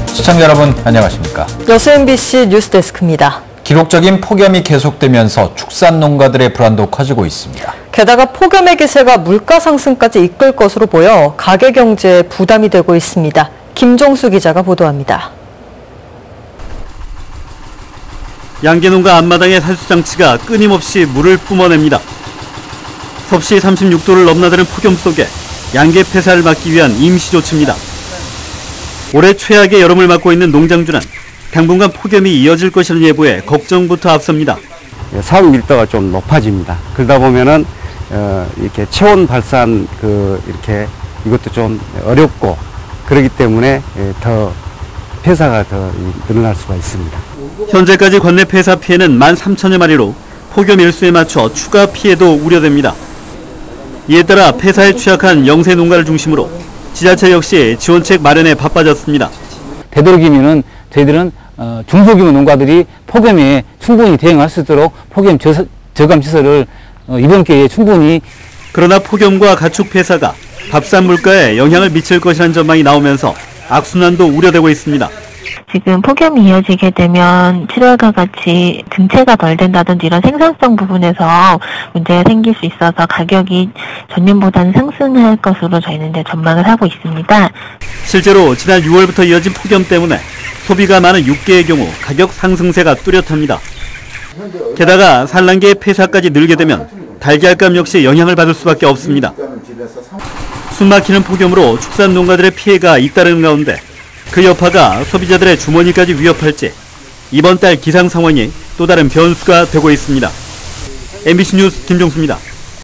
시청자 여러분 안녕하십니까? 여수 MBC 뉴스데스크입니다. 기록적인 폭염이 계속되면서 축산 농가들의 불안도 커지고 있습니다. 게다가 폭염의 기세가 물가 상승까지 이끌 것으로 보여 가계 경제에 부담이 되고 있습니다. 김종수 기자가 보도합니다. 양계농가 앞마당의 살수장치가 끊임없이 물을 뿜어냅니다. 섭씨 36도를 넘나드는 폭염 속에 양계 폐사를 막기 위한 임시조치입니다. 올해 최악의 여름을 맞고 있는 농장주는 당분간 폭염이 이어질 것이라는 예보에 걱정부터 앞섭니다. 사육 밀도가 좀 높아집니다. 그러다 보면은 이렇게 체온 발산 이렇게 이것도 좀 어렵고 그렇기 때문에 더 폐사가 더 늘어날 수가 있습니다. 현재까지 관내 폐사 피해는 13,000여 마리로 폭염 일수에 맞춰 추가 피해도 우려됩니다. 이에 따라 폐사에 취약한 영세 농가를 중심으로 지자체 역시 지원책 마련에 바빠졌습니다. 되도록이면은 저희들은 중소규모 농가들이 폭염에 충분히 대응할 수 있도록 폭염 저감 시설을 이번 기회에 충분히. 그러나 폭염과 가축 폐사가 밥산 물가에 영향을 미칠 것이라는 전망이 나오면서 악순환도 우려되고 있습니다. 지금 폭염이 이어지게 되면 7월과 같이 등채가 덜 된다든지 이런 생산성 부분에서 문제가 생길 수 있어서 가격이 전년보다는 상승할 것으로 저희는 이제 전망을 하고 있습니다. 실제로 지난 6월부터 이어진 폭염 때문에 소비가 많은 육계의 경우 가격 상승세가 뚜렷합니다. 게다가 산란계의 폐사까지 늘게 되면 달걀값 역시 영향을 받을 수밖에 없습니다. 숨막히는 폭염으로 축산 농가들의 피해가 잇따르는 가운데 그 여파가 소비자들의 주머니까지 위협할지 이번 달 기상 상황이 또 다른 변수가 되고 있습니다. MBC 뉴스 김종수입니다.